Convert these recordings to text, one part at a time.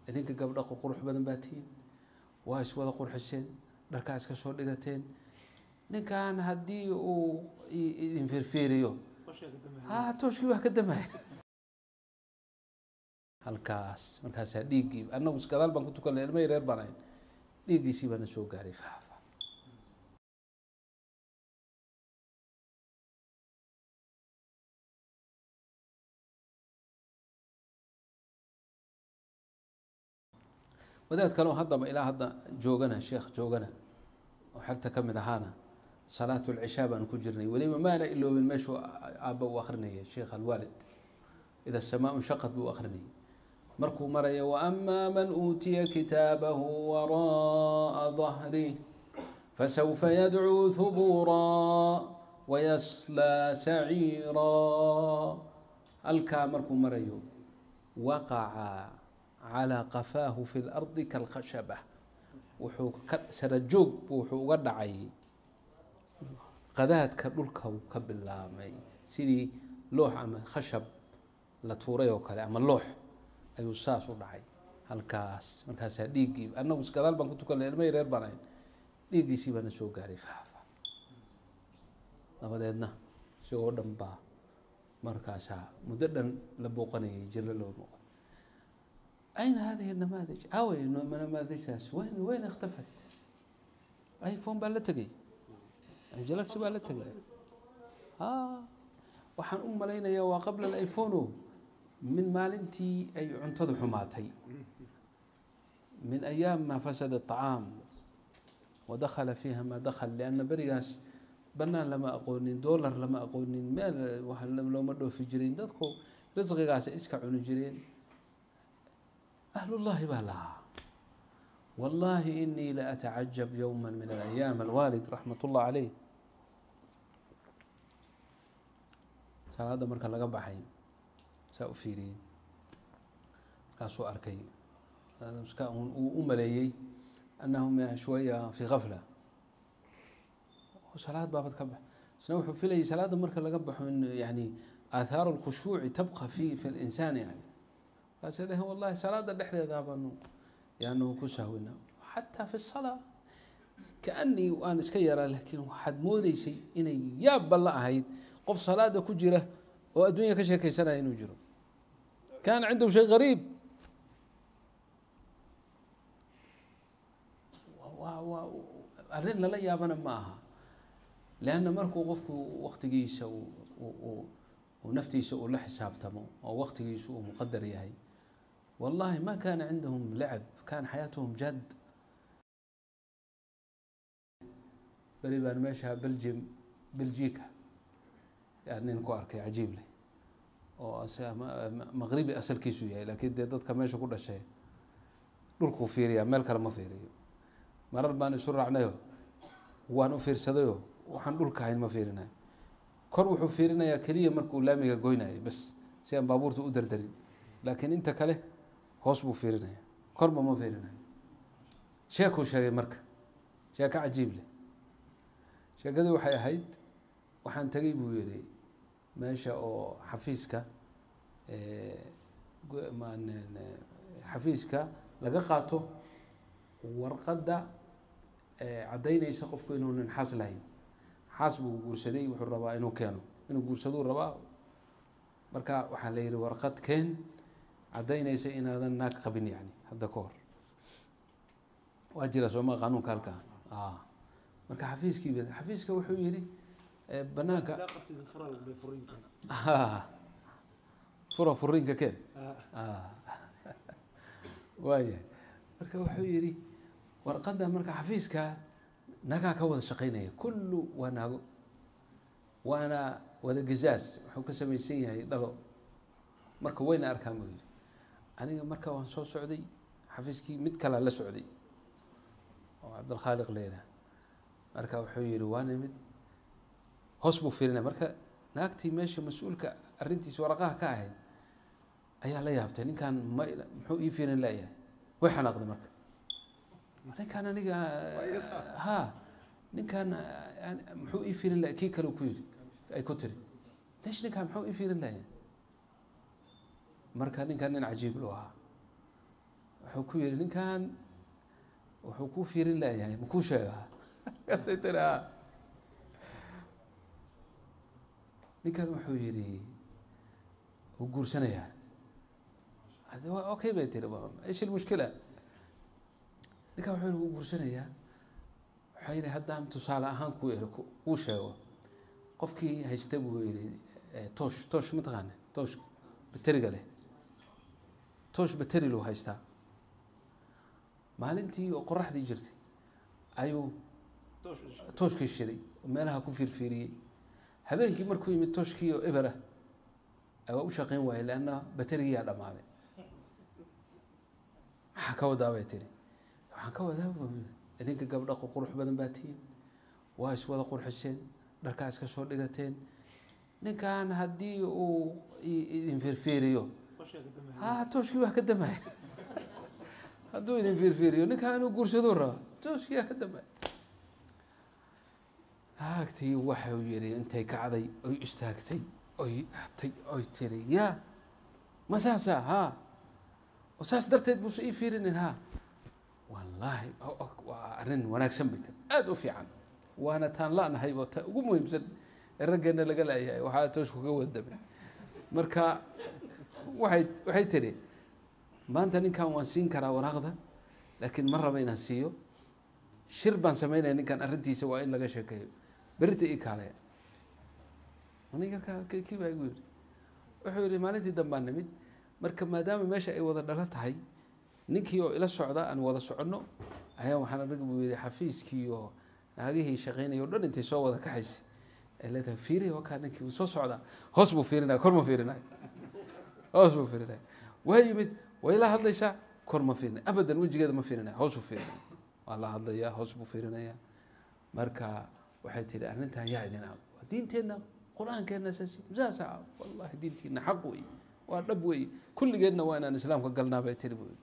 idinka gabdha qurux badan baa tihiin waa iswada qurxiseen dharkaa iska soo dhigateen ninkan haddii uu idin firfiiriyo tooshkii wax ka damaya halkaas markaasaa dhiiggii annagu gadaal baan ku tukanay ilmo yareer baan ahayn dhiiggiisii baana soo gaaray faafa wadaad kale oo haddaba ilaa hadda joogana sheekh joogana oo xerta ka mid ahaana salaatu lcishaa baan ku jirnay weliba maana iloobin meeshuu aabba u akrinaya sheekh alwaalid ida asamaa unshaqad buu akrinayay markuu maraya waama man uutiya kitaabahu wara'a dahrih fasawfa yadcuu hubuuraa wayaslaa saciiraa halkaa markuu marayo waqaca calى qafaahu fi اlardi kalkhashaba wuxuu ka sarajoog wuxuu uga dhacay qadaadka dhulka uu ka bilaabmay sidii loox ama khashab la tuuray oo kale ama loox ayuu saas u dhacay halkaas markaasaa dhiiggii annagu gadaal baan ku tukanay ilmo yareer baan ahayn dhiiggiisii baana soo gaaray faafa dabadeedna isagoo dhan baa markaasaa muddo dhan la booqanayay jirlo loo booqan أين هذه النماذج؟ أوي نماذج وين اختفت؟ آيفون بالتقي جلاكسي بالتقي waxaan u malaynayaa waa qabla الايفون من maalintii ay cuntadu xumaatay من أيام ما فسد الطعام ودخل فيها ما دخل لأن berigaas banaan lama aqoonin dollar lama aqoonin meel wax looma dhoofi jirin dadku risqigaas iska cuni jireen أهل الله بها والله إني لأتعجب يوما من الأيام الوالد رحمة الله عليه salaada marka laga baxay saa u fiiriyey kaasuu arkay uu u maleeyey annahum shوية في غفلة salaad baabad ka bax isna wuxuu filayay salaada marka laga baxo in يعني آثار الخشوع تبقى في الإنسان يعني kaas dheh wallahi salaada dhexdeeda baanu yaanu ku sahwina xataa fi الصلاة kaanii aan iska yaraa laakiin waxaad moodeysay inay yaabba la ahayd qof salaada ku jira oo adduunya ka sheekeysanaya inuu jiro kaana cindahu shay gariib arrin lala yaabana ma aha leanna markuu qofku waktigiisa uu naftiisa uu la xisaabtamo oo waktigiisu uu muqadar yahay wallahi ma kana cindahum lacab kana xayaatuhum jad beri baan meesha belgica nin ku arkay cajiib leh oo maqribi asalkiisu yahay laakiin dee dadka meesha ku dhashay dhulkuu fiiriyaa meel kale ma fiiriyo marar baan isu raacnayo waan u fiirsadayo waxaan dhulka ahayn ma fiirinayo kor wuxuu fiirinayaa keliya markuu laamiga goynayo bas si aan baabuurta u dardarin laakiin inta kale hoos buu fiirinaya korba ma fiirinayo sheekuu sheegay marka sheeko cajiib leh sheekadii waxay ahayd waxaan tegey buu yihi meesha oo xafiiska laga qaato warqadda caddaynaysa qofku inuunan xaas lahayn xaas buu guursaday wuxuu rabaa inuu keeno inuu guursaduu rabaa marka waxaa la yihi warqad keen caddaynaysa inaadan naag qabin yani hadda ka hor waa jira sooma qanuunka halkaa marka xafiiska wuxuu yihi banaanka fura furiinka keen waaya marka wuxuu yihi warqadda marka xafiiska nagaa ka wada shaqeynaya kullu waa naago waana wada gizaas wuxuu ka samaysan yahay dhalo marka wayna arkaan buu yihi aniga marka waan soo socday xafiiskii mid kalea la socday oo cabdilkhaaliq leyla marka wuxuu yihi waana mid hoos buu fiirinaya marka naagtii meesha mas-uulka arrintiisa waraqaha ka ahayd ayaa la yaabtay ninkan muxuu ii fiirin layahay way xanaaqday marka ninkan aniga ninkan muxuu ii fiirin layahay kii kale ku yiri ay ku tiri leesh ninkan muxuu ii fiirin layahay marka ninkan nin cajiib loo ahaa wuxuu ku yidhi ninkan wuxuu kuu fiirin laayahay makuu sheegaa markaasay tiri ninkan wuxuu yidhi wuu guursanayaa okay bay tiri ish ilmushkila ninkan wuxuu yidhi wuu guursanayaa waxaa yidhi haddaan tusaale ahaan kuu sheego qofkii haysta buu yidhi toosh mataqaana toosh bateriga leh toosh bateri luu haystaa maalintii oo qoraxdii jirtay ayuu tooshkii shiday oo meelaha ku fiirfiiriyey habeenkii markuu yimid tooshkii oo eber ah waa u shaqeyn waayey leanna baterigiyaa dhammaaday maxaa ka wadaa bay tiri waxaan ka wadaa idinka gabdha qurux badan baa tihiin waa iswada qurxiseen dharkaa iska soo dhigateen ninkan haddii uu idin fiirfiiriyo tooshkii waa ka damaya hadduu idin fiirfiiriyo ninkaa inuu guursaduu raba tooshkiyaa ka damaya naagtii waxau yihi intay kacday oy istaagtay oy habtay oy tiri ya ma saasa oo saas darteed buusa ii fiirinin wallaahi waa arrin wanaagsan bay tiri aada u fiican waana taan la-nahay oo ta ugu muhiimsan ee raggeena laga laayahay waxaa tooshku ka wadame marka waxay tiri maanta ninkan waan siin karaa waraaqda laakiin ma raba inaan siiyo shir baan sameynaya ninkan arrintiisa waa in laga sheekeeyo berita ii kaaleya kii baa igu yidhi wuxuu yihi maalintii dambaan nimid marka maadaama meesha ay wada dhalo tahay ninkii oo ila socda aan wada soconno ayaa waxaan anaga buu yihi xafiiskii oo naagihii shaqeynaya o dhan intay soo wada kaxaysay ay leedahay fiiriya wakaa ninkii uu soo socdaa hoos buu fiirinaya kor ma fiirinayo hoos buu fiirinaya waa yimid way la hadlaysaa kor ma fiirinaya abadan wejigeeda ma fiirinaya hoos buu fiirinaya waa la hadlayaa hoos buu fiirinaya marka waxay tihi arrintan yaa idin waa diinteenna qur-aankeenna saasa wallahi diintiina xaq wey waa dhab wey kulligeedna waa inaan islaamka galnaa bay tiri bu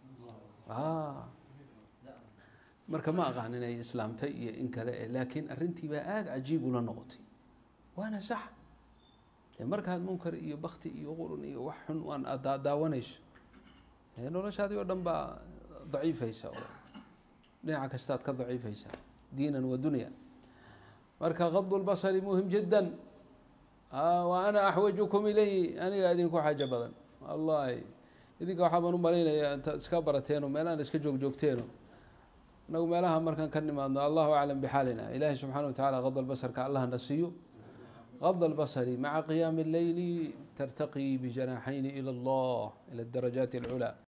marka ma aqaan inay islaamtay iyo in kale laakiin arrintii baa aada cajiib ula noqotay waana sax markaad munkar iyo bakti iyo qurun iyo wax xun aan daawanayso noloshaadii oo dhan baa daciifaysa oo dhinaca kastaad ka daciifaysa diinan wa dunya marka qadu lbasari muhim jiddan wa ana axwajukum ilayhi aniga idinku xaajo badan wallahi idinka waxaa baan u malaynaya intaad iska barateeno meelahan iska joogjoogteeno inagu meelaha markaan ka nimaadno allahu aclam bixaalina ilaahi subxaana wa tacala qada lbasarka allah na siiyo غض البصر مع قيام الليل ترتقي بجناحين إلى الله إلى الدرجات العلى